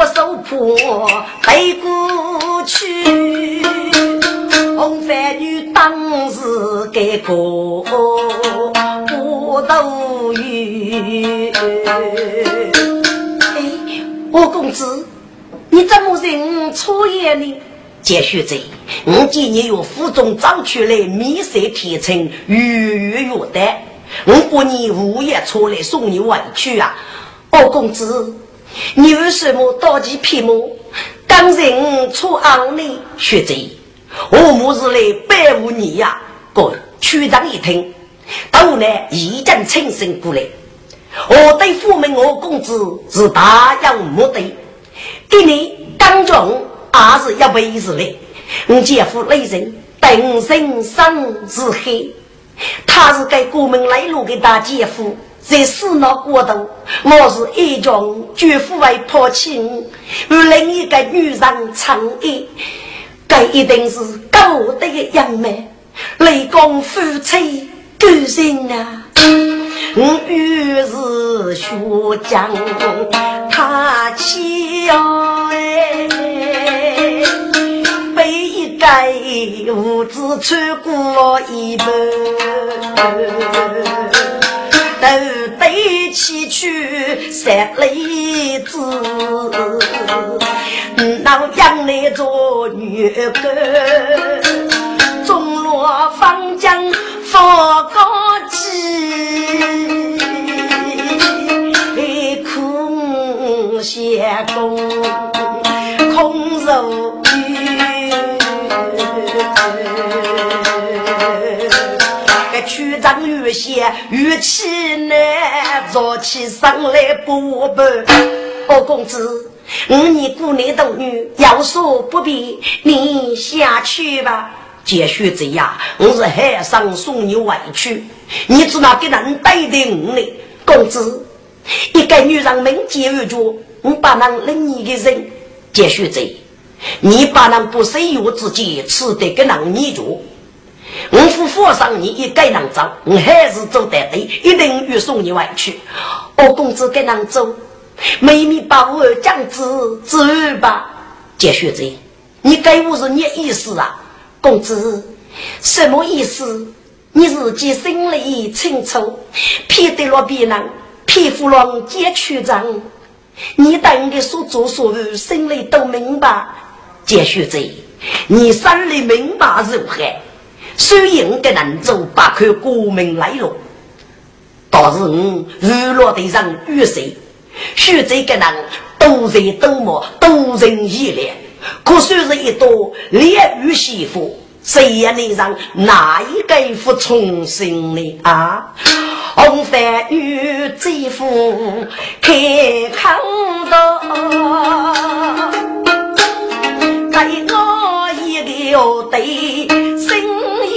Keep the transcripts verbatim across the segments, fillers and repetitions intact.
我手破背过去，红番女当时给过不斗鱼。哎，我公子，你怎么人错眼呢？接续着，我今年有府中长出来米色铁称鱼鱼有的，我过你午夜出来送你回去啊！哦，公子，你为什么到底皮毛？当人出昂呢？学者，我母是来拜护你呀！各区长一听，都呢一阵清醒过来。我对父母我公子是大洋目的，给你刚中。还是要为是嘞，我姐夫雷人等身生是黑，他是该国门来路给大姐夫，在死闹过头，我是一种绝夫为破亲，而另一个女人长义，该一定是高德的样美，雷公夫妻高兴啊！我于是学讲他妻哦哎。该无知穿过一半，都对起去三粒子，老养来做女儿，中落方将佛高鸡，空邪公空肉区长越些语气呢，做起上来不不。哦，公子，你姑娘斗女要说不必，你下去吧。接续这样，我是海上送你回去，你只拿给人带领呢。公子，一个女人名节而着，我把人领你的人。接续这，你把人不是有自己吃的给人你着。我夫妇上你一该能走，我还是走得对，一定要送你回去。我公子该能走，妹妹把我讲子走吧。接续着，你该我是你意思啊？公子，什么意思？你自己心里清楚，偏得了别人，偏负了接区长，你等的所作所为，心里都明白。接续着，你心里明白如何？虽应该能走把口国民来了，但是我娱乐的人与谁许这个人都在都么都人依恋，可虽是一朵烈雨媳妇，谁也能让哪一个服从心呢啊？红番女这副开康的在我一个对心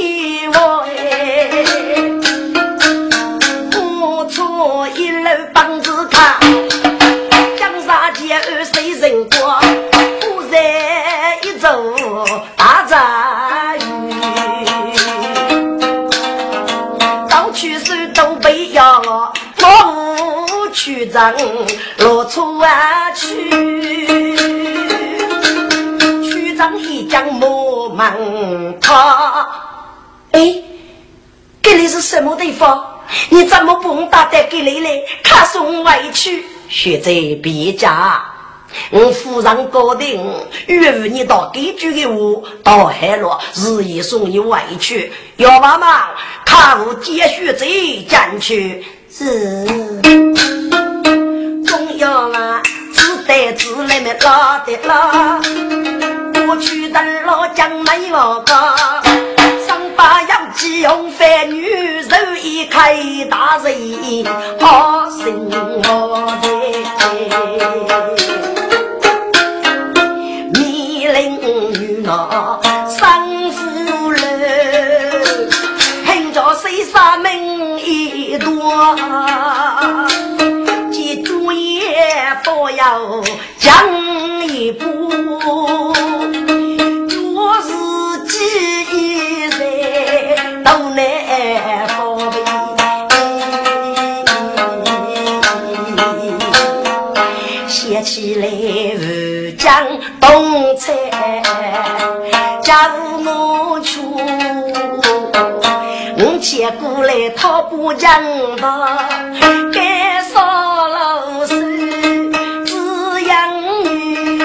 我错一路帮子看，江沙街二谁人过？忽然一走大杂鱼，早去时都被要我去长落出啊去，去长一将莫忙他。哎，这里是什么地方？你怎么不用打带给你来看送回去？学在别家，我夫人高定，约你到地区的屋到海了，日夜送你回去。要妈妈看我接续这进去，是总要啊，自带自来没拉的拉，我去的老江没有个。把杨继红番女手一开大人好心我的米林女那三夫人凭着谁杀命一多记住也不要讲一步我是记都难防备，写起来无将东菜家务我出我接过来他不讲吧该说老师滋养女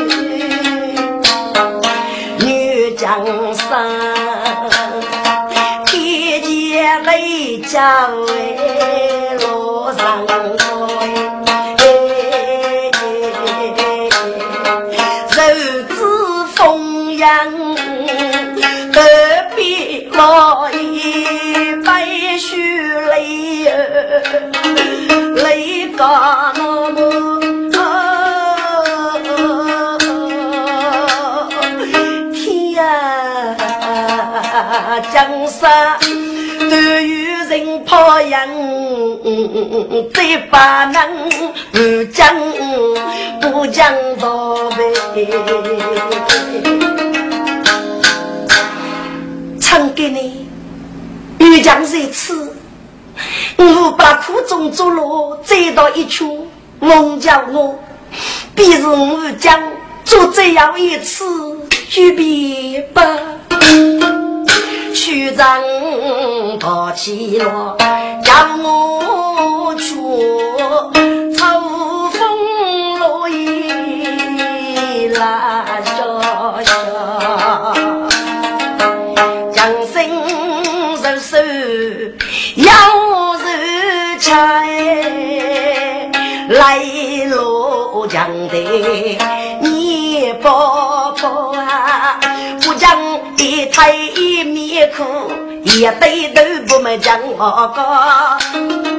女江山天界为家为路上何必落一白须泪泪干天啊江山对于人破人最把能不讲不讲宝贝唱给你欲将这次我把苦中作乐追到一处梦叫我必是我将做这样一次举笔吧曲张跑起了将我出秋风落雨拉小小江声如水要日彩来路江的你婆婆啊不讲一台一面苦也对都不没讲我个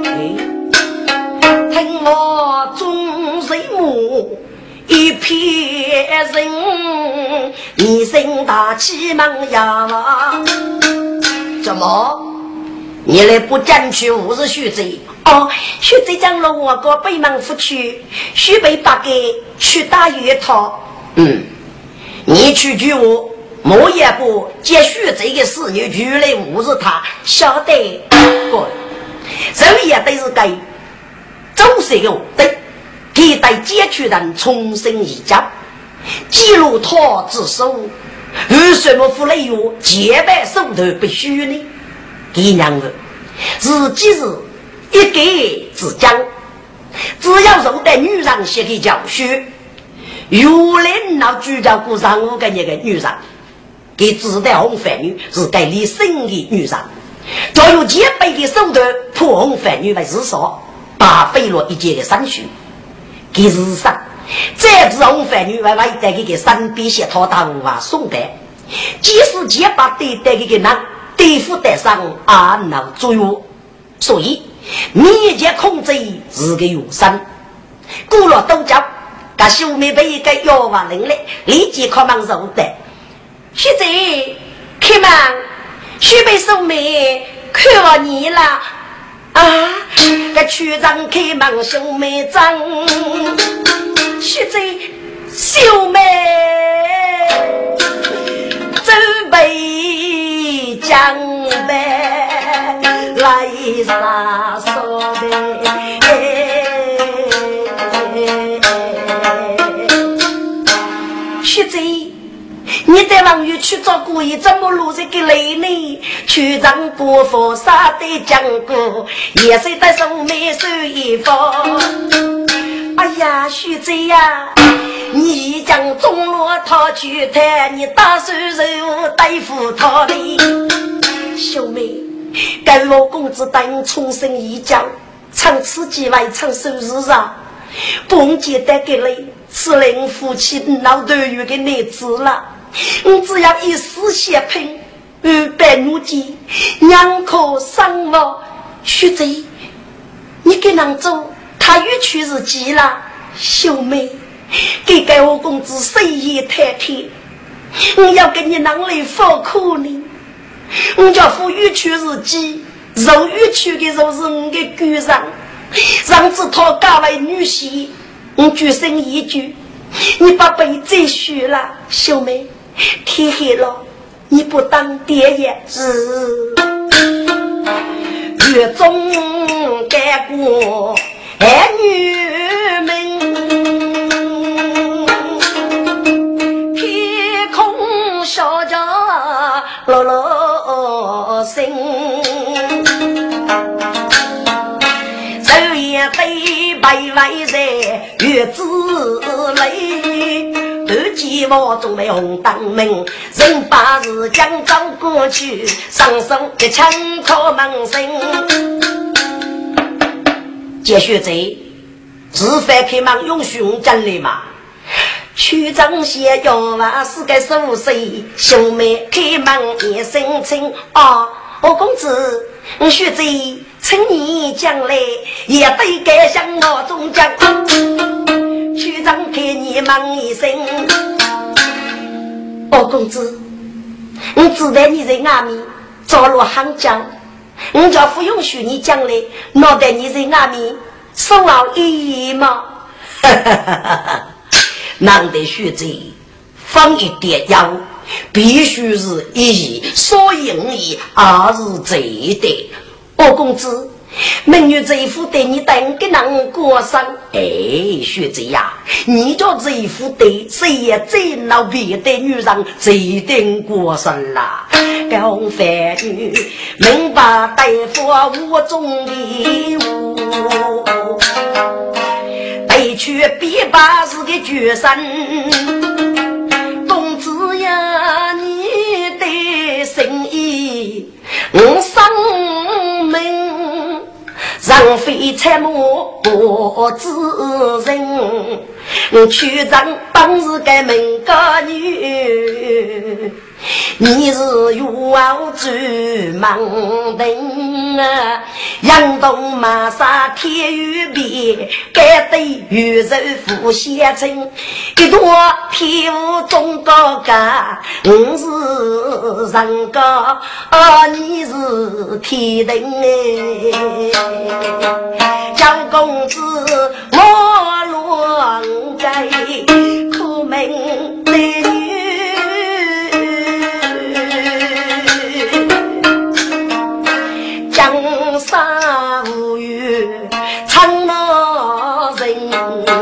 听我中水母一片人一声大气忙呀怎么你来不讲去五十徐贼哦徐贼讲了我个北门府去徐北八给去打月桃嗯你去举我我也不接续这个事你举来五十他晓得过这也得是该周是有对替代接取人重新一家记录他之手为什么不能有结拜手头必须呢给两个自己是一个之将只要受的女人写给教训有人老聚焦过上五个那个女人给自带红粉女是该立生的女人就有结拜的手头破红粉女为日少把飞落一截的山区给日上这只红粉女外外带给给山边些套大物啊送的即使结巴对带给给人对付得上啊脑作用所以你也控制是个有山过了都叫把秀妹被一个药王人类立即靠忙手的徐子开门徐被秀妹看我你了啊个区长开门秀妹长徐子秀妹准备将呗来杀手徐子你得往越去找故意怎么录这个雷呢区长国佛杀的讲过也是在手没手一方哎呀徐子呀你将中落他去谈你打手肉对付他的兄妹跟我公子带你重生一觉唱刺激外唱收日啊不记得给你是令夫妻老头有个女子了我只要一丝血拼二百努力两口伤亡徐子你给人走他越去日记了兄妹给给我公子谁也太太我要给你拿来放苦呢我叫付越去日记肉越去的肉是我的居上让这套高为女婿我举身一句你把背再续了兄妹天黑了你不当爹也是月中该过儿女们歪歪在月子里，二季我中的红灯明，人把日将走过去，上手一枪靠门声。接学贼自发开忙用熊真理嘛，区长写要话是个手势，兄妹开门也生情啊！我公子，学贼请你将来也得该向我中将。区长给你忙一声，哦公子，你知道你在外面着落杭州，你叫不允许你将来脑袋你在外面受到意义吗？哈哈哈哈！难得学贼放一点药，必须是一义所应义，而是贼的。哦公子，美女这一副对你等个能过生，哎，学贼呀，你叫这一副对谁也最老别的女人最定过生啦。高飞女明白大夫我中的物，得去必把是个决心。公子呀，你的心意我生命让非财母不知人，区长当是个门个女，你是有傲之盲灯啊，杨东马沙铁玉笔，该对玉人夫写成一朵皮肤中高嘎，我是人高啊，你是铁灯哎，叫公子我落在苦命的女。江山无语苍老人，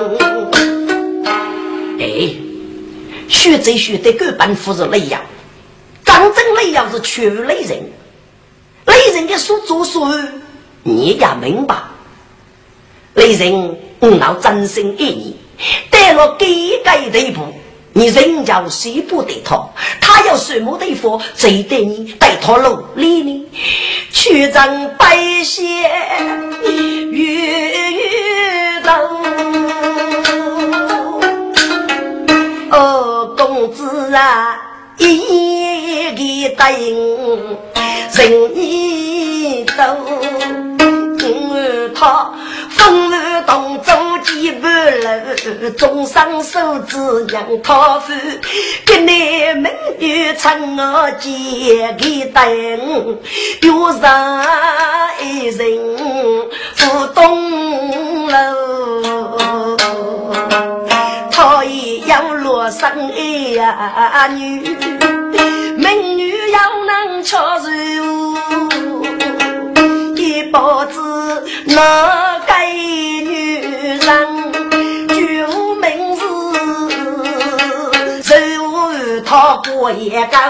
哎，学贼学的各般夫是雷阳，真正雷阳是缺雷人，雷人的所作所为你也明白。雷人无脑真心爱你，带了给改的一步，你人家谁不得他，他要什么地方谁对你带他努力呢？区长白血月月到，哦公子啊，一个答应人一斗，他风雨动走几步路，中上手指让他扶，给你们女唱我接给等，有上一人不动了，他也要落上一呀女，美女要能瞧住一辈子那个女人，绝无名字，只他过也高。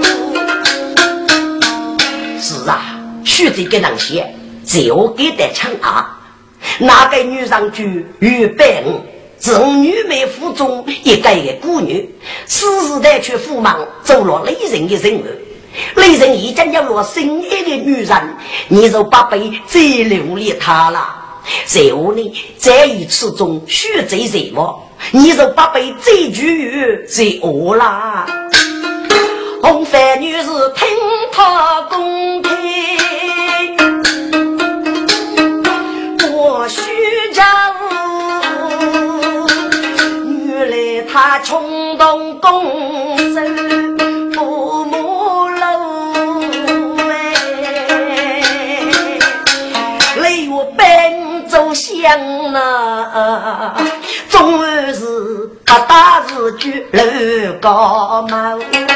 是啊，学这个东西只有给得称啊，那个女人就预备是女美府中一个的孤女，时时代去赴忙走了雷人的任务。雷人已经有了心爱的女人，你就把被最留恋她了。随后呢，这一次中学这什么，你就把被最拒最恶啦。红发女士听他公开，我虚张，原来他冲动公正父母楼哎，雷我本走向啊，终是把大日举楼高帽，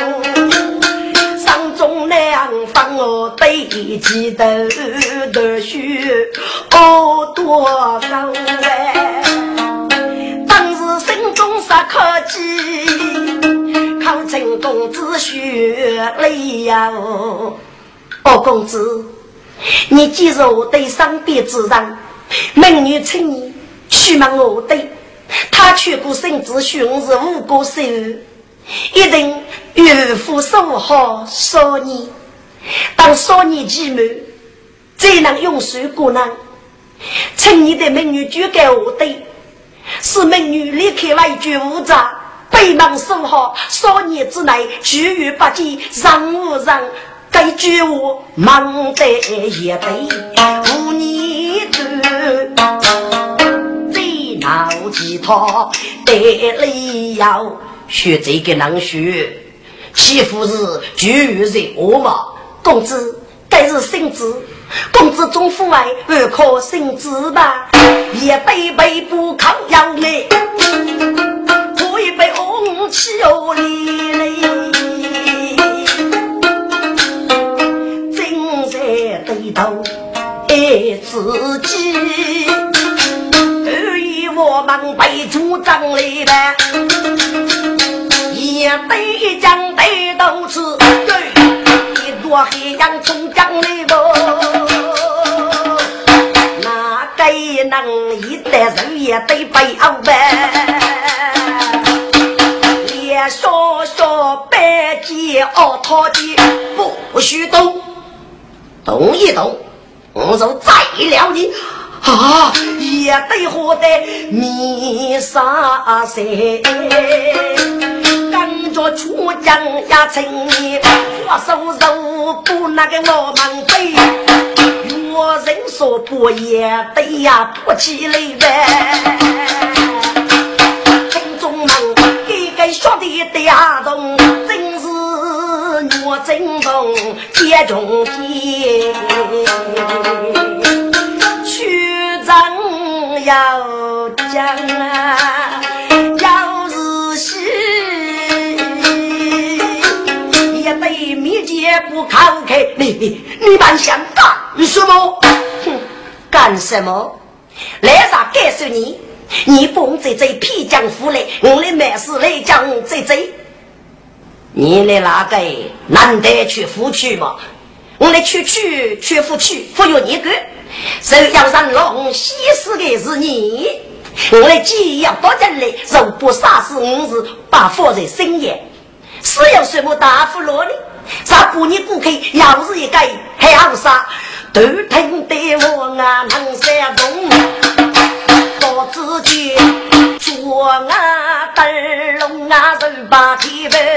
上中两方我背记得的许哦多高哎，当时心中啥科技考成公子学累呀哦，公子，你既是我对上边之人，美女请你去问我的，他去过甚至寻日无过手，一定岳父守好少年，当少年寂寞，怎能用水过呢？请你的美女捐给我的，是美女离开外居无杂，北忙守好少年之内，居于不计，让无让。该句我忙得也得无你的最闹吉他得理要学这个能学欺负是居人我嘛公子该是性子公子中父爱二可性子吧也被被不抗养嘞会被红气有力嘞对头爱自己而以我们被主张里的也得将得都是对一朵黑阳从江里不那该能一代人也得被熬呗也说说白鸡奥托鸡不许动动一动我就宰了你啊也得活得你杀谁跟着出将呀请你我手手不那个我们背我人说不也得呀不起来呗听众们一个说的的呀动真是我真动接中间去张要讲啊要是是也被密接不靠开你你你蛮想干什么哼干什么来啥告诉你你蹦这这皮浆腐嘞我的没事来讲这这你的那个难得去夫去嘛我的去去去夫去不有你个谁要让龙西施的是你我的既要多人类肉不杀死我是把佛在深夜是有什么大福罗呢啥不你不可以要是一个还好杀都听得我啊能杀动我自己做啊灯笼啊手把提呗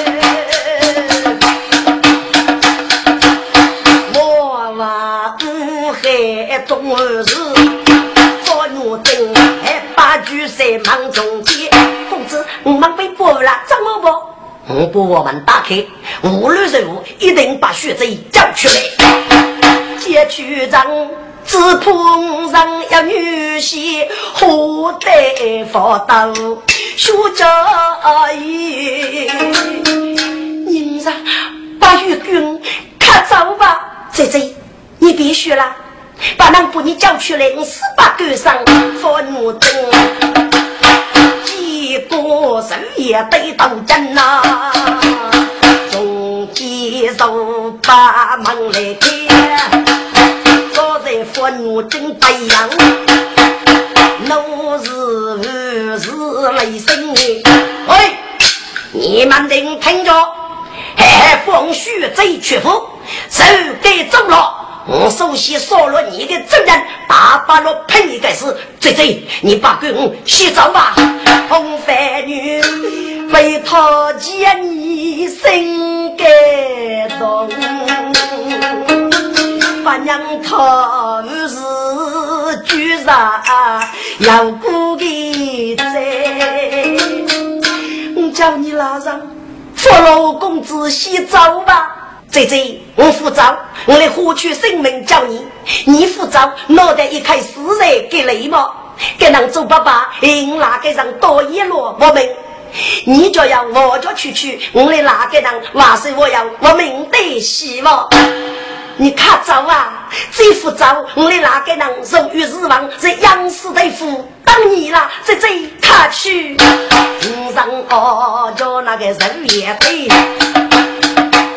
我话不黑中儿是做奴丁还把举谁忙中间公子我们被捕了怎么不我不我们打开无论任务一定把血贼叫出来接局长自碰上要女婿活得佛道书教义您让把玉君看走吧姐姐你必须啦把那不你叫出来你十八个上佛奴真几个人也得到真呐中间手把忙来开坐在佛奴真白羊怒日日雷声喂你们听听着还风须贼屈服手给走了我首先说了你的责任打把了喷你个事最最你把给我洗澡吧红飞女为他见你心感动把娘他是居然要顾的在叫你拉上佛老公子洗澡吧姐姐我负责我来获取生命叫你你负责脑袋一开始人给雷吗给人做爸爸应哪个人多一落我们你就要我就去去我来哪个人话是我要我们得希望你看走啊这副走我来哪个人肉欲日亡这样死的夫当你了这这看去你让我就那个人也对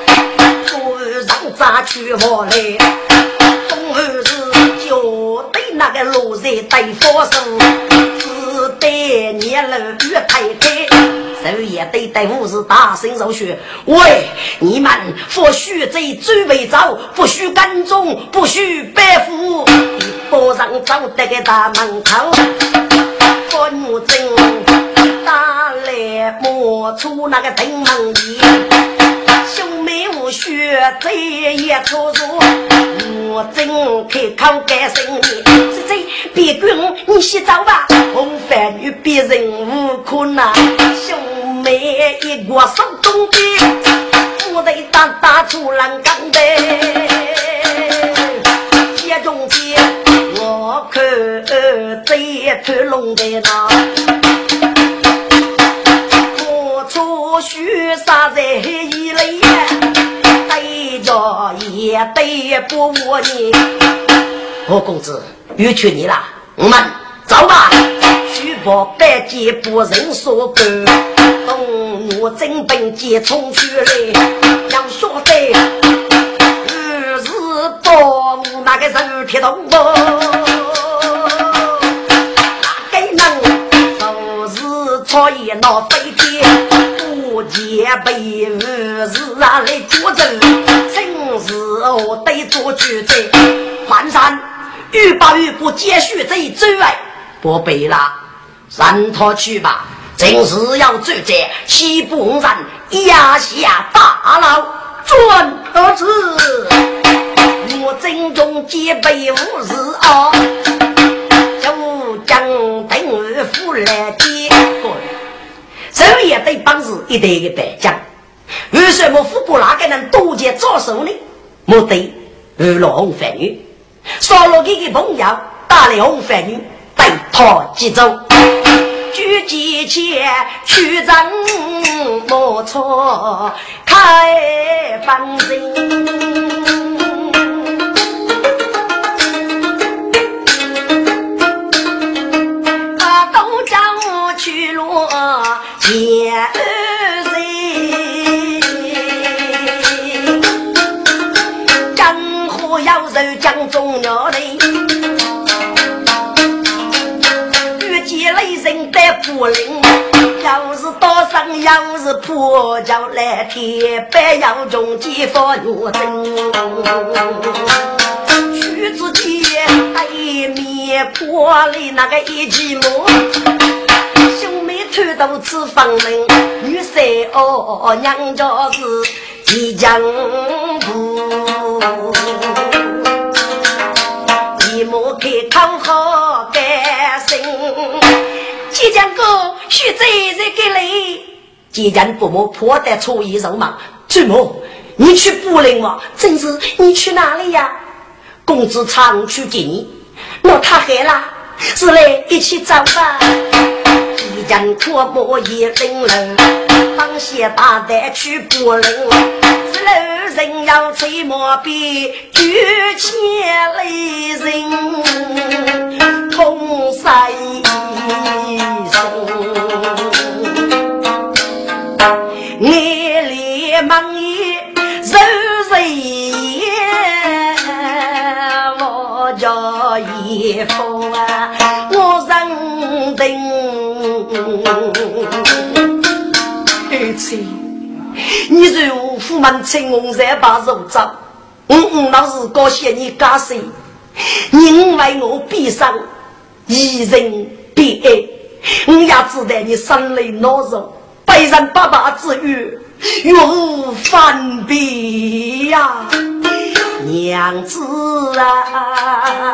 让咱去我来东儿子就对那个路在对佛手，只得年老越太太。所以也对待护士大声手说：喂，你们不许在追尾早，不许跟踪，不许背负。波上走得个大门口，关正打来摸出那个顶门椅，兄妹无须这也错错。我真开口改生你，这这别管你洗澡吧，红饭与别人无困难，兄妹一个手中的，我得打打出栏杆的，也中间我可这一头龙的那，我出去杀在一类。对着也对不我你，我公子约去你了，我们走吧。虚报百劫不人所过，东我真本劫冲去来，要说的日日多那个人铁动不，哪个能就是错也闹飞天。也被日日啊来捉走，真是我得做举罪。环山欲把欲不接续这一追外，不背了，让他去吧。真是要追责，西部人压下大牢，转儿子，我真中皆被无事啊，就将等于夫来接。这也对帮子一对一个白讲，为什么富不哪个人多见招手呢？目的与老红反女，少了一个朋友，打了红反女，带他击走，举几切去争莫错，开放心。也人江湖要走江中鸟嘞，遇见雷人的不灵，要是多上要是破脚来铁白要中几方我真去自己哎灭破里那个一寂寞兄妹推到吃房门，女婿哦娘家是即将不，一模开口好改心，即将哥许这这个嘞，即将父母破得出一手嘛，祖母你去布林吗？真是你去哪里呀？公子常去给你，那他黑了，是嘞一起走吧。一人脱模一人人，当些大带去不能，这老人要吹毛笔，举起雷人痛晒声，眼里忙一柔柔我叫一副啊，我认定。儿子，你如父满青红在把肉照，嗯嗯，老是高兴你家谁？因为我闭上一人别爱，我也知道你生来懦弱，被人爸爸之语，岳无反比呀、啊，娘子啊，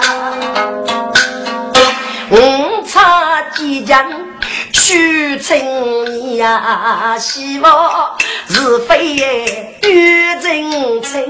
我差即将。去情呀，希望是非与真情。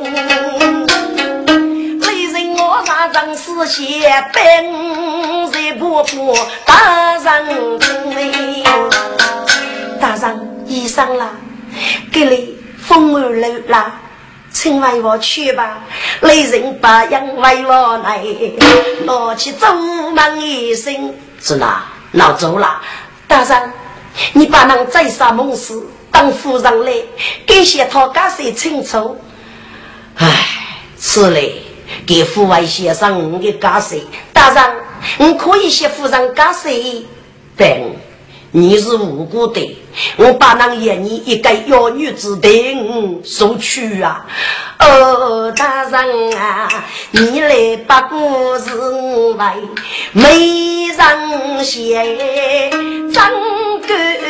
为人我那张思写本在婆婆大人听大人医生啦，给你风雨流啦，请为我去吧。雷人把羊为我来，拿起走忙一声，是啦，老走了。大人，你把那再杀猛士当夫人来，给些他干谁清楚？唉，是嘞，给父外先生的干谁？大人， 我可以写夫人干谁？等你是无辜的，我把那眼你一个妖女子定收去啊！哦，大人啊，你来把故事来，没人写，张个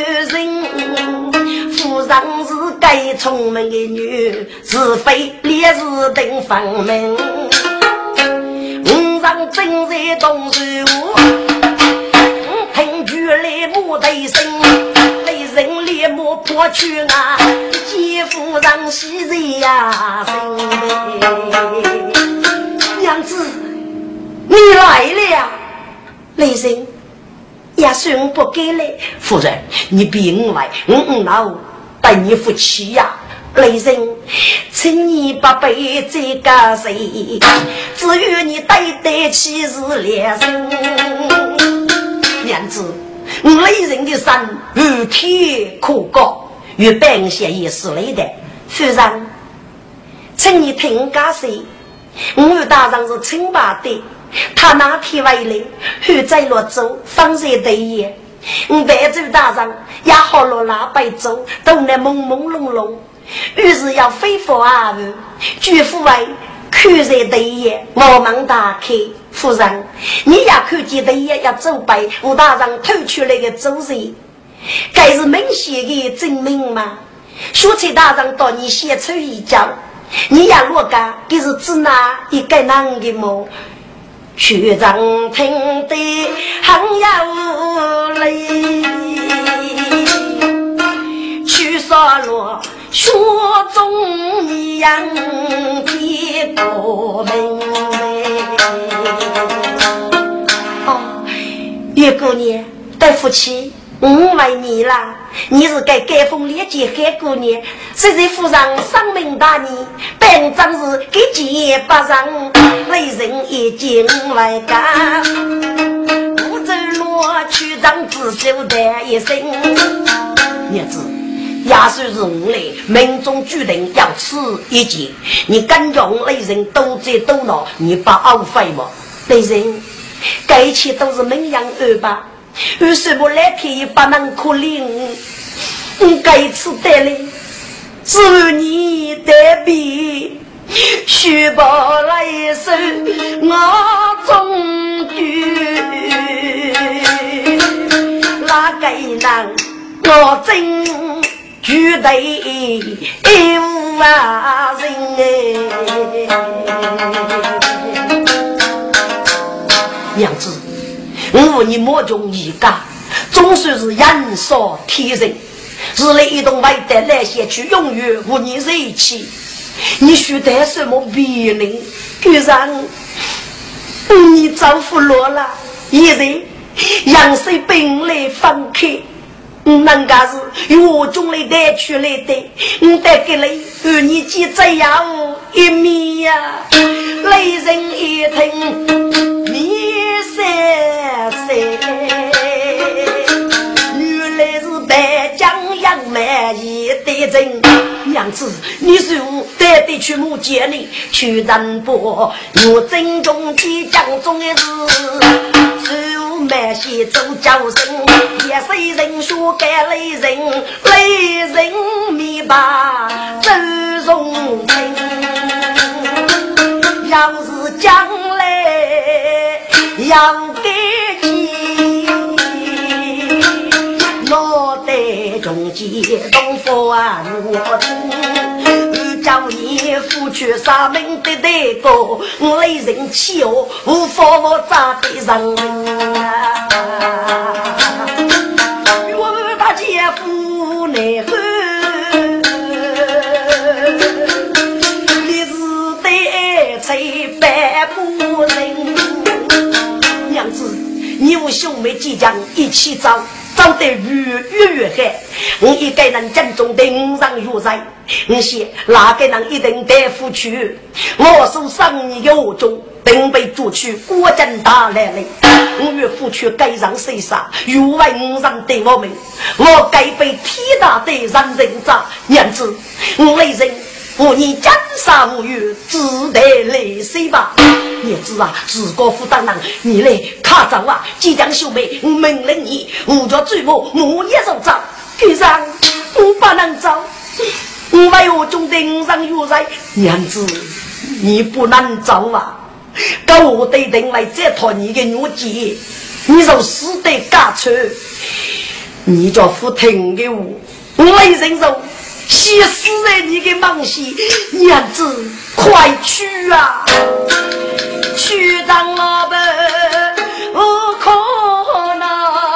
人，夫人是该聪明的女，是非烈日定方明，五让正在动手。来木对声，雷人烈木破去啊，姐夫让西人呀声。娘子，你来了。雷人，也算不给嘞。夫人，你别我来，我我老带你夫妻呀。雷人，请你把背这个谁，至于你带得起是烈人。娘子。雷人的山如铁可高，与本县也是类的。夫人，请你听假说，我大人是清白的，他那天回来，后在落州方才对也。我白州大人也好了那白州，都那朦朦胧胧，于是要非法而入，举夫为看在对也，我忙打开。夫人，你也看见的也要走背，吴大人偷出来的走人，该是明显的证明吗？说起大人到你写出一招，你也落个，这是指哪一个男的么？学长听得很有理，去说落说中一样的过门。月姑娘，对夫妻，我为你啦，你是该改封列举黑姑娘，虽然夫人生命大义，本章是给结巴上，为人已经来干，不走路去长自修的一生。娘子，也算是我嘞，命中注定要吃一劫，你敢用雷人都在都脑，你把熬废吗？雷人。这一切都是名扬二吧，为什么来天也不能可怜我？这次得来是你的笔，许不来生我终局，哪个能我真绝对无啊人娘子，我你莫中一个，总算是人所天人。日来一动外的那些去永远和你在一起，你须得什么别人？居然你丈夫落了，一人让谁本来放开？那个是我中来带去来的，我带给你与你记这样一面呀，雷人一听。你三岁，原来是北疆杨梅一的人。娘子，你是我带得去母见你去南坡，我正中即将中的事，是我买些走叫声，也是人说给雷人，雷人米把周荣成，要是将来要给你，我的中间东方啊，我听叫你付出啥命的那个，我雷人气哦，无法我咋的人啊！我大姐夫内后，你是得才百不人。娘子，你我兄妹即将一起走，走得越越越黑。我一个人正中顶上有在，我写哪个人一定得付出。我手上你有中，定被捉去国政大来了。我越付出该让谁杀，越为我让对我们，我该被天大的让人渣。娘子，我雷人我你江山无忧，只得来谁吧？你知啊，自个负担人，你来卡走啊！即将秀妹，我命令你，我叫追我，我也受走。可是我不能走，我为我中顶上有在娘子，你不能走啊！跟我对等来这套你的牛鸡，你就死得嘎出，你叫不听给我，我来忍受。气死在你的梦西，娘子快去啊！去当老板无可能，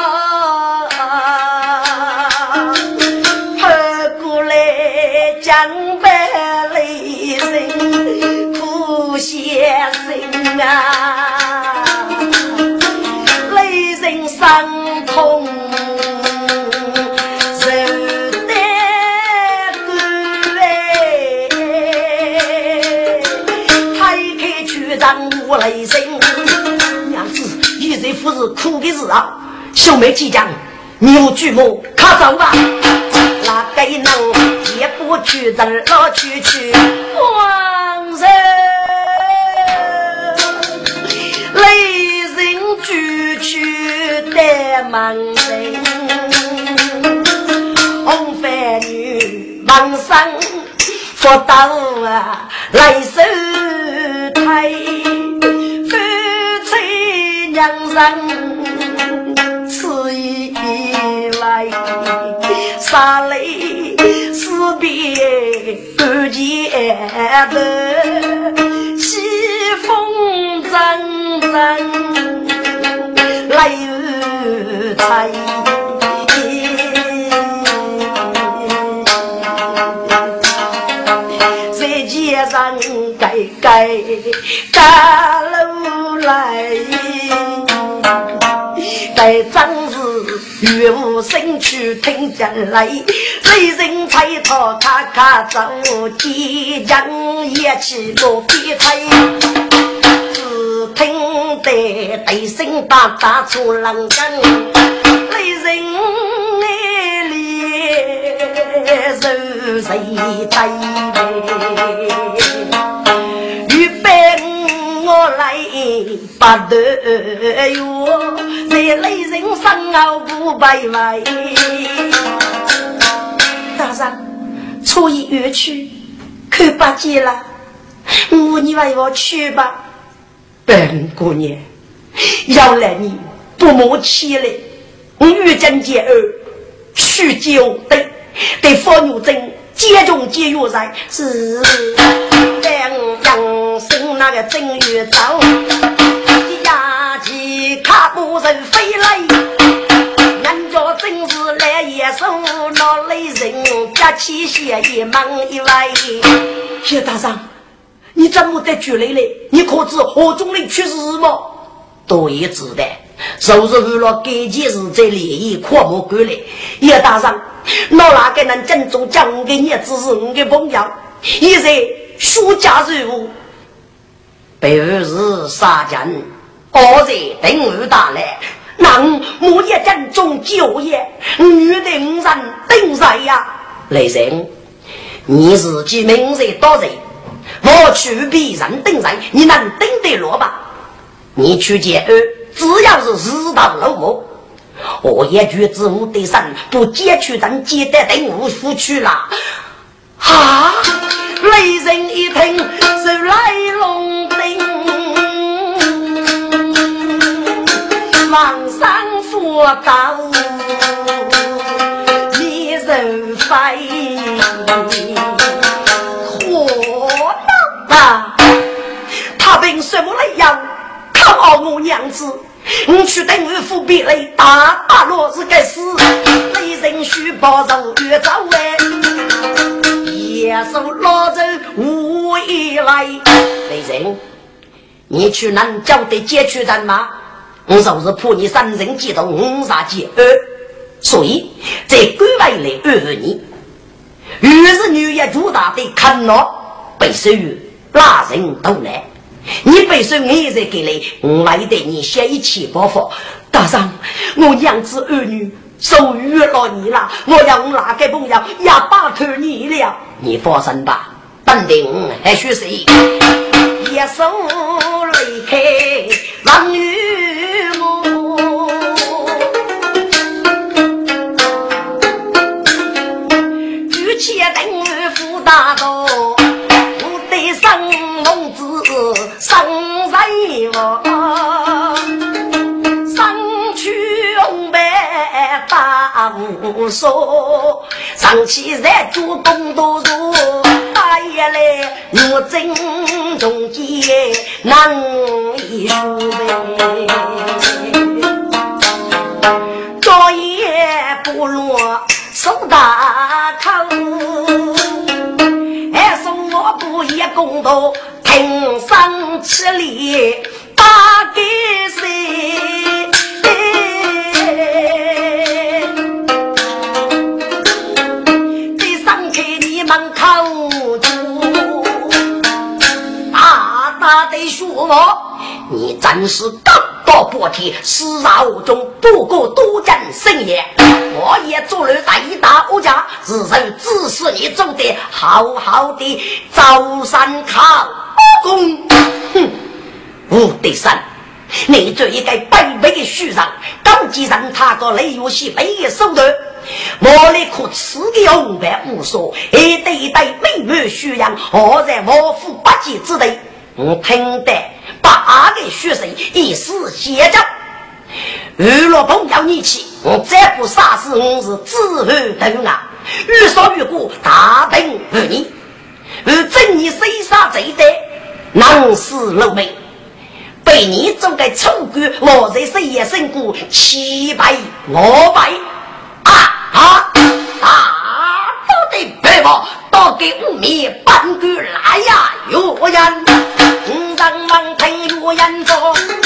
跑过来江北雷声不先生啊，雷声伤痛。我来生，娘子，一日不是苦的日啊！秀妹即将，你有巨魔，卡走吧！哪个能也不去人老去去，王人雷人举去的满人，红飞女忙上佛道啊，来手台。江上此一来杀雷死别不见的西风阵阵来有才在街上改改大路来在张日月无声去听见来，雷人才讨他卡走，即将也起落比台，只听得对声大大出冷干，雷人里手谁在预备我来把得哟，在雷人上熬不白白。大人，初一月去，可把结了。我你为我去吧。本姑娘，要来你不莫起来，我遇见结儿，许久对对佛女真接中接药在是两样生那个正月早。压起卡布人飞来，人家真是来也手拿雷人加起血一忙一歪。谢大上，你怎么在举来了？你可知何中的去世吗？都也知道，收拾完了给件事在联谊阔莫过来。叶大上，那哪个能正宗讲给你只是我的朋友，现在暑假任务北二日杀人我在等我打来，能我也正中就业，女的人等谁呀？雷神，你自己名字多人，我去比人等谁，你能等得落吧？你去接二，只要是知道了我，我也觉得我的神不接去人接得等我付去了。啊！雷神一听是来龙灯。往上佛道一人飞火啊！他凭什么来要靠我娘子？你去等我父辈来打打落是该死，雷人须保守越早哎，野兽老人无以来。雷人，你去南郊的街区人吗？我就是怕你三人激动五杀结二，所以在归外来二你于是女也主打的看了被收拉人都来，你被收你在给来我来对你写一起包袱。大上我养子儿女受约了你了，我要哪个朋友也把头你了，你放心吧， 本定还须是一手离开王与母，举起等于副大道，我对上龙子上人我上去红白大无所，上去在主公多如大爷来我真中间难以输呗，昨夜不落手大康，还送我不也公道挺上吃力打给谁，这上给你们靠说我，你真是高高波提，世上无中不过多战胜也。我也做了在大欧家，只是指示你做的好好的早山考功。哼，吴德山，你这一个卑微的虚长，高级上他个雷游戏没有收的。我来可吃的红白无所，一代一代美美虚阳，我在我府八级之内。我听得八个学生一时写着娱乐朋友你起，我再不杀死我是自后等啊，愈说愈过大等而你而正你谁杀贼的难死露命，被你做个臭鬼，我在谁也胜过七百五百啊啊啊都得陪我都给我灭半个来呀有人让忙听有人说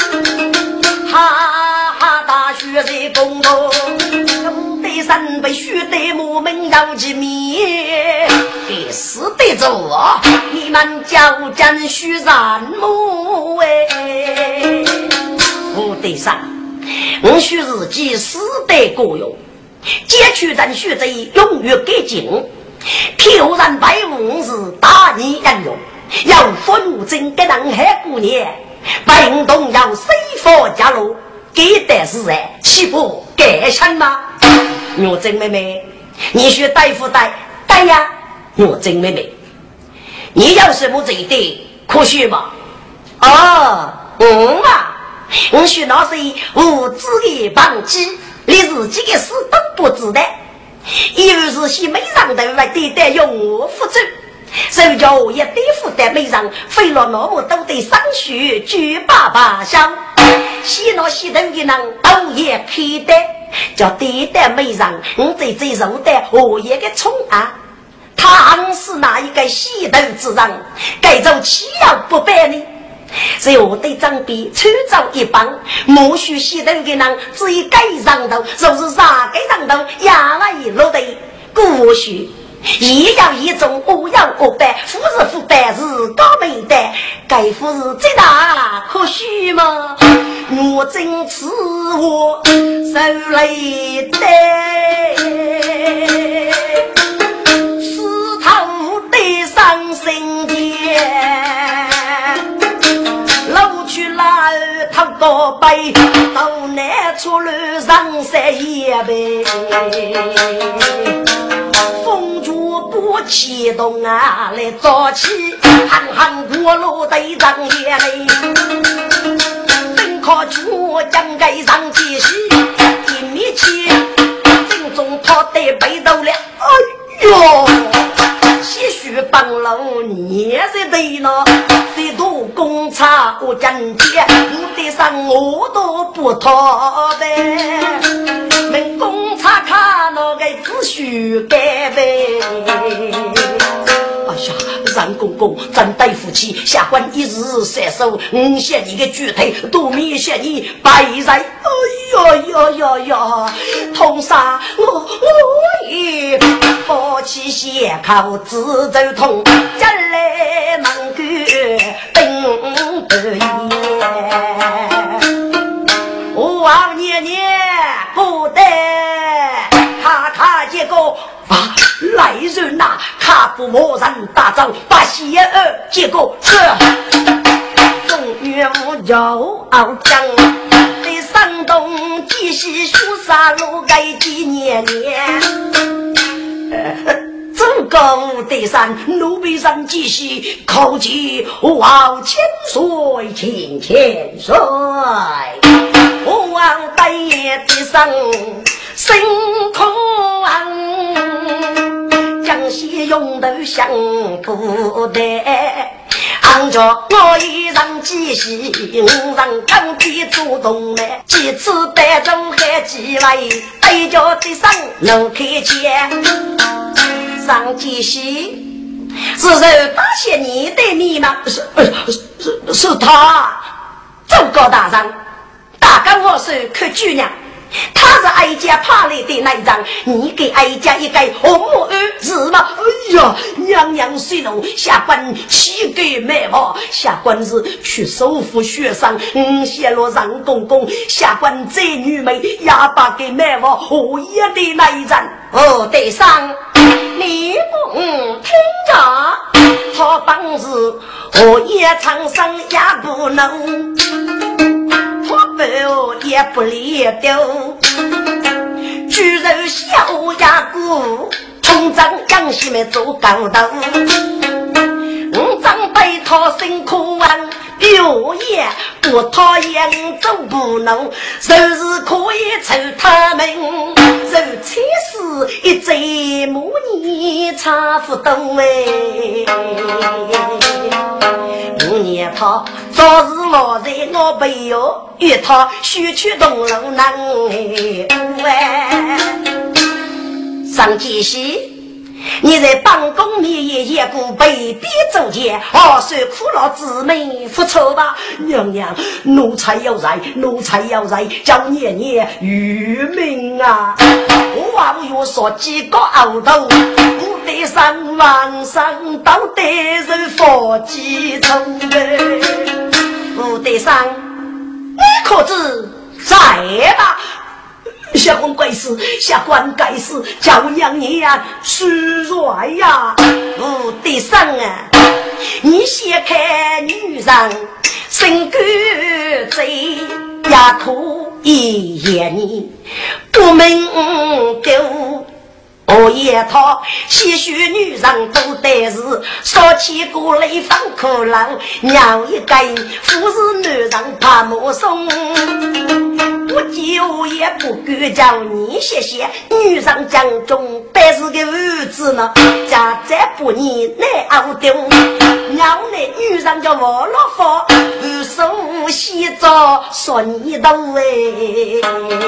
哈哈大学的公路对山被学的我们要去灭给死的走啊你们叫真虚然木哎我对山我须自己死的过用接取咱学贼永远给警挑战百五是大逆人用要分真给人海姑娘运动要谁佛加入给的是哎岂不给什么牛真妹妹你学大夫带带呀牛真妹妹你要什么这一点可学吗哦嗯啊我学老师无知的帮机你自己的事都不知道一日是些没上的来对待用我负责手脚也对付的没上费了那么都得上学举爸爸香洗脑洗头的人都也开的叫对待没上我在这手的我也给冲啊他是哪一个洗头之人该走岂要不办呢只有我对长辈出走一帮莫须洗头的人只一该上头就是啥该上头压了一路的过去一要一种五要五百夫是夫百是高美的该夫是最大可惜吗我真是我手里的石头的上心间他个背都拿出来上山也呗风烛不启动啊来早起憨憨过路的张也嘞正靠出将该上继续一米七正中他的背斗了哎呦些许帮楼你是对了谁都公差我真接我的上我都不逃呗门公差看那个只许改呗哎呀让公公咱带夫妻下官一日射手五线你个具体都明显你摆在哎呀呀呀呀通杀我我也不起血口自走痛真来能够等得我年年不得他他结果啊来人呐，卡不莫人大招，把邪恶结果是中原无有傲将，对山东继续输杀戮该几年年。这个对山奴婢山继续口气往千岁千千岁，往大爷的上星空江西用头想不得，按着我一让继续让钢铁主动的几次带走还几位对着的上能开钱上继续是谁发现你的你吗？是是是他这个大人大干我是可姑娘，他是哀家怕来的那一张，你给哀家一个红木儿子吗？哎呀，娘娘虽怒，下官岂给美貌？下官是去收服学生，嗯，泄露让公公，下官这女美也把给美貌我也的那一张。哦，对上，你不嗯听着，他帮子我也长生也不能。也不离丢巨人小牙骨冲张杨西面走高头五张被他辛苦完有也不讨厌走不能就是可以抽他们就其实一贼母你差不多哎五年他昨日我在我背有与他须去东楼南哎上继续你在办公里也也顾被逼走街哦是苦劳姊妹付出吧娘娘奴才要来奴才要来叫年年愚民啊我啊我说几个熬头不得上晚上到得人佛几重的不得上你可知在吧下官该死下官该死叫娘你呀虚弱呀不得上啊你先看女人身骨贼呀苦一眼你不明丢我也他些许女人都得是说起过来放苦劳鸟一根不是女人怕目送不久也不敢叫你谢谢女人将中但是个儿子呢家再不你来熬丢鸟呢女人叫我老佛不手洗澡说你的喂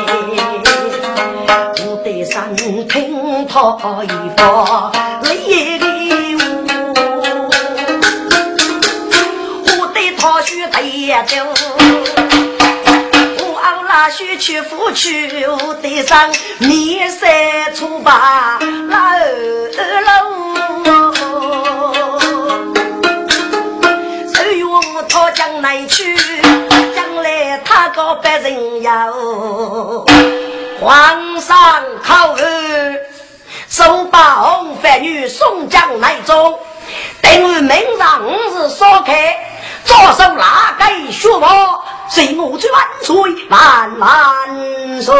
不得上听他一发泪里我对他去对就须去付去得上你塞出吧老楼所以我他将来去将来他个别人要皇上考虑手把红番女送将来走等于明上是说开左手拉给学我随我去万岁万万岁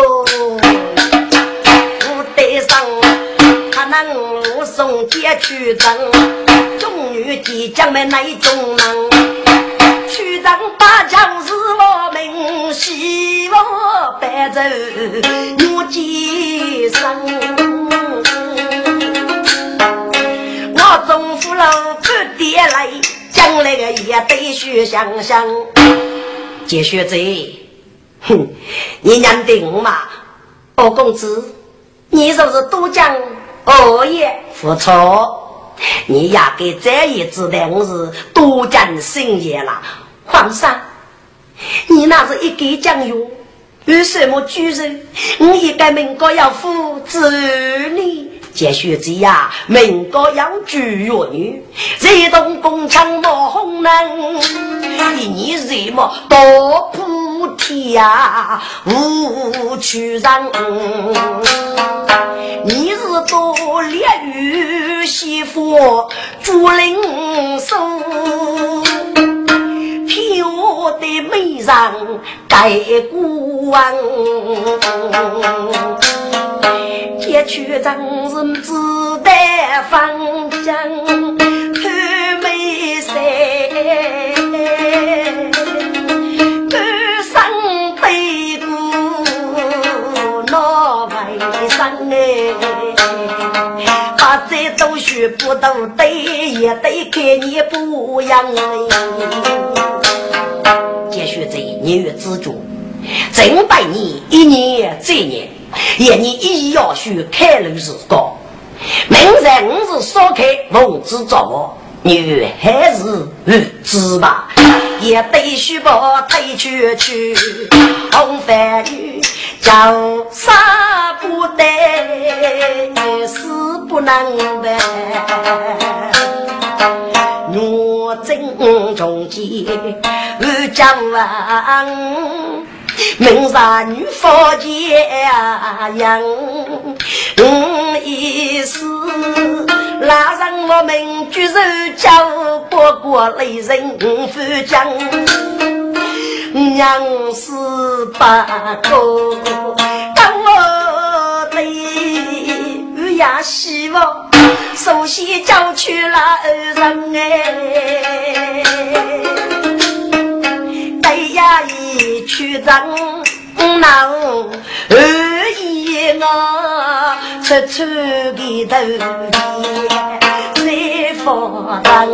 不得上他能送接去争终于即将没那种能去争大将是我们希望白走我几生我总服了不得来将来个也得去想想解学贼哼你娘定嘛哦公子你是不是都将哦也不错你也给这一次的我是都将心也了皇上你那是一给酱油为什么居人我一个民国要负子女解学贼呀民国要居弱女这栋工厂莫红能你什么多菩提呀无去让你是多烈雨媳妇竹林松，飘的美上盖古王，铁去张人只得方向推美色，半生背骨脑外伤哎，把这都学不都得也得给你不一样接续这一年之中整百年一年这年也你一要去开路是高明人五是说开梦之着女还是日之吧也得须把推去去红番女叫杀不得死不能的我正中间日将王明山女佛姐样嗯一时拉上我们举手叫过过雷人夫将娘是八个当我的雨呀希望首先叫去了二人哎哎呀一去张闹二一我出出的头谁发当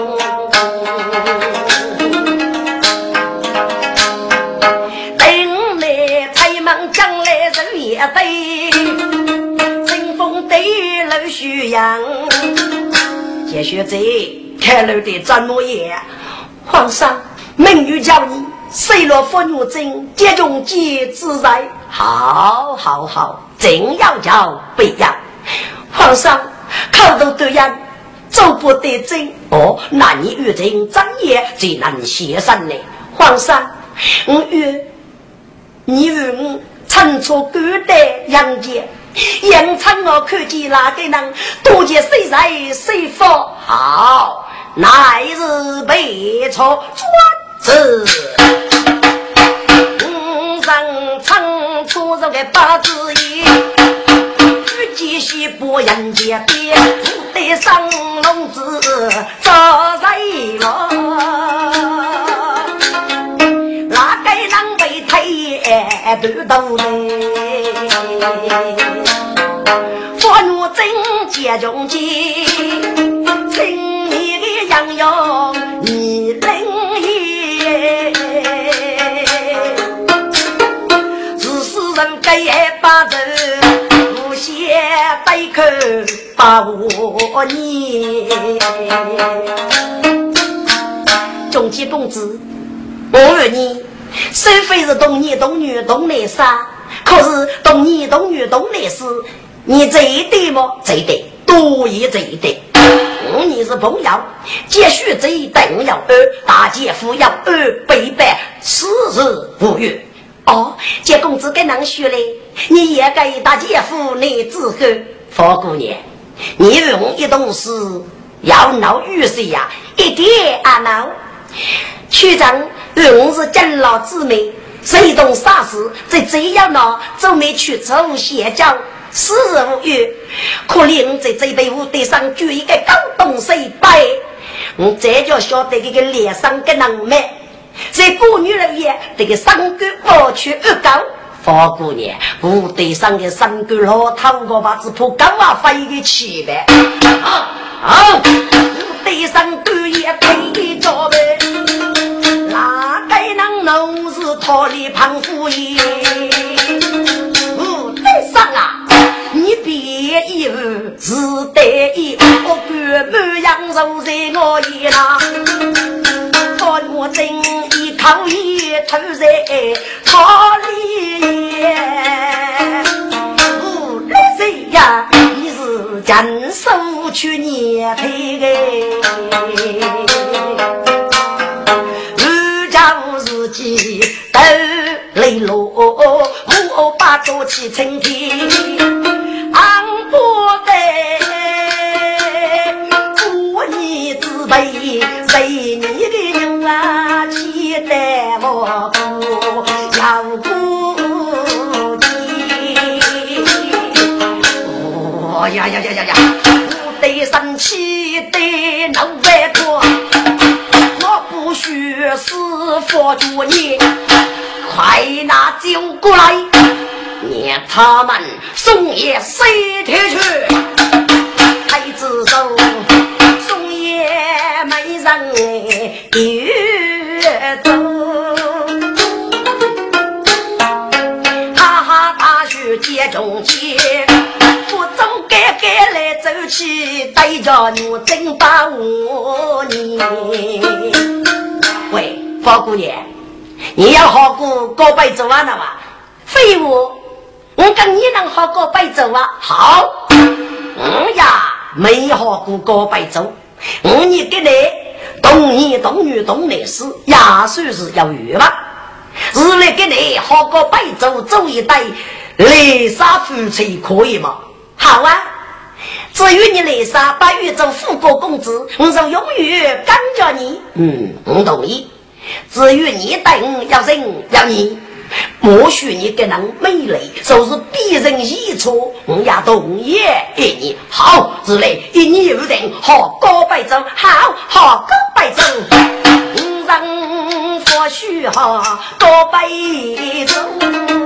等来太忙将来人也对清风对楼虚阳接学者开楼的张诺也皇上命于叫你谁若妇女真接种皆自在好好好真要叫不要皇上靠都对样走不得真哦那你遇真张也最难写上呢皇上我遇你与我参出古代杨杰杨参我科技哪个人多见谁在谁否好乃是被错专制上唱出这个八字一继续播人家别不得上笼子早在了哪个人被推都都嘞佛奴真接中间请你的杨勇你能也只是人给把人无限带口把我你中间公子我问你虽非是懂你懂女懂内杀可是懂你懂女懂内事你这一对吗这一对多也这一对嗯你是朋友继续这一等要二大姐夫要二北北四日五月哦这公子跟能学嘞你也该大姐夫你之后佛姑娘你用一动事要闹玉水呀一点啊闹区长用是真老姊妹谁懂啥事这这样呢就没去走邪教四日无月可怜在这杯屋地上举一个高东西拜我这就晓得这个脸上跟人美这姑女人也这个三个过去二高佛姑娘屋地上的三个老头我把子铺高啊飞给起来啊啊屋地上个也推着呗哪个人弄是脱离胖夫爷屋地上啊你别以为是得意我根本养受在我一啦看我真一口一头在逃离无论谁呀你是真手去捏配如照自己都泪落我把做起成天安过的哦呀呀呀呀呀！我得生气得能摆脱，我不许师傅助你，快拿酒过来，念他们送爷塞铁去，太子手送爷没人越走。接中间，我走改改来走去，带着我真把我你。喂，包姑娘，你要好过高白走啊的吧？废物，我跟你能好过白走啊？好，嗯呀，没好过高白走，我你给你懂你懂女懂你是也算是要有吧？日来给你好过白走走一带。雷沙夫妻可以吗？好啊，至于你雷沙把玉州富国公子，我就永远跟着你。嗯，我同意。至于你等要人要你，莫许你给人美丽，就是逼人一错，我也同意给你。好，日来一年有定，好高白州，好好高白州，人或许好高白州。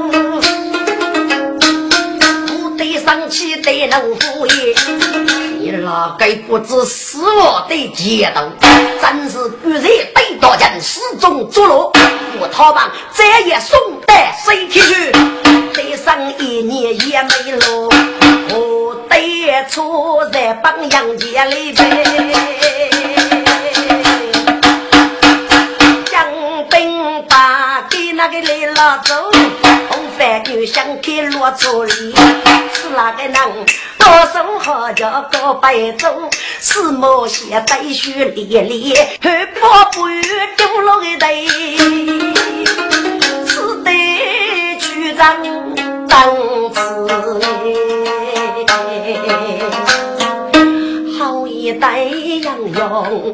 生气得能服也，你那个不知死我的街道，真是与人对到人始终捉落，我他们这也送得谁去？得上一年也没落，我得错在帮洋街里边，将兵把给那个来了走。白女想给落处理，是那个人多手好叫高白走，是某些带血烈烈，和波不与丢落一堆，是得去让当子好一代杨勇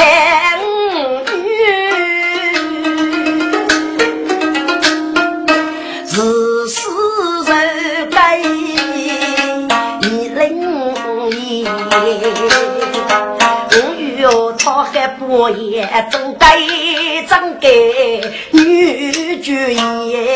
我也真该真该女主也，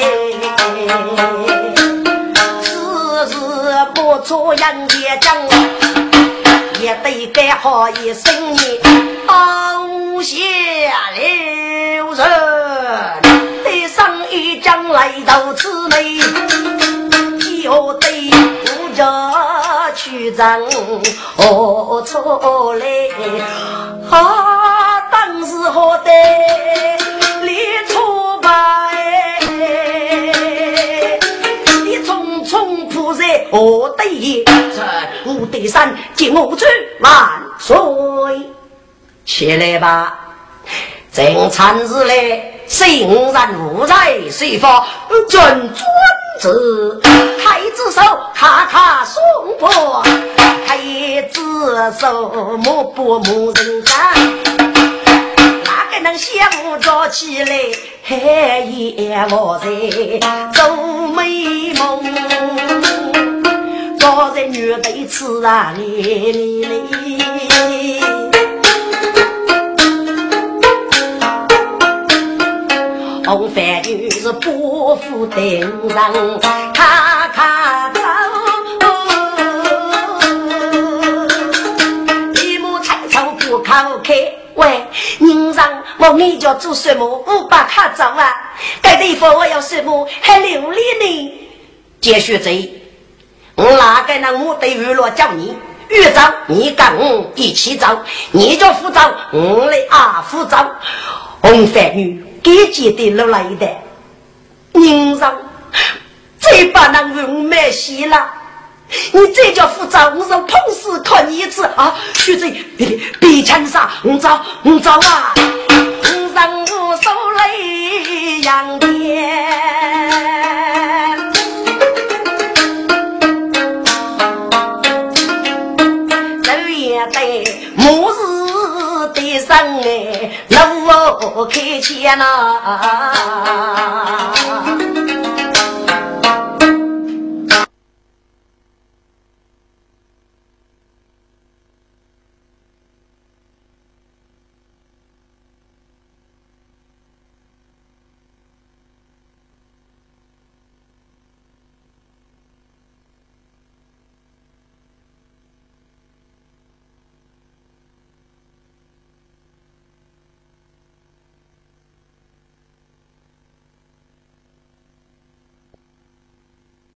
是是不错人也讲，也得该好一声你傲下留人，得上一将来到此内，又得不着去争哦错嘞啊，当时好的你挫败，你匆匆扑在我的我的山，敬我去万岁！起来吧，正常日来，欣然无在，谁发准准子，太子手咔咔送破，太子手莫不木人干。能羡慕着起来，黑夜我在做美梦，坐在女被吃啊哩哩哩，红番女是不负顶上，咔咔走，一木柴草不靠开。喂，您让我你叫做什么？五百卡走啊！该地方我要什么？还留恋呢？接续这，我哪个能我对娱乐叫你？越走你跟我一起走，你就扶走，我来啊扶走。红番女给接的路来的，您让这把能用没戏了。你这叫复杂，我说碰死看你一次啊！学这别枪杀，我找我找啊！我让我手雷扬天，这也得末日的生哎，让我开钱呐！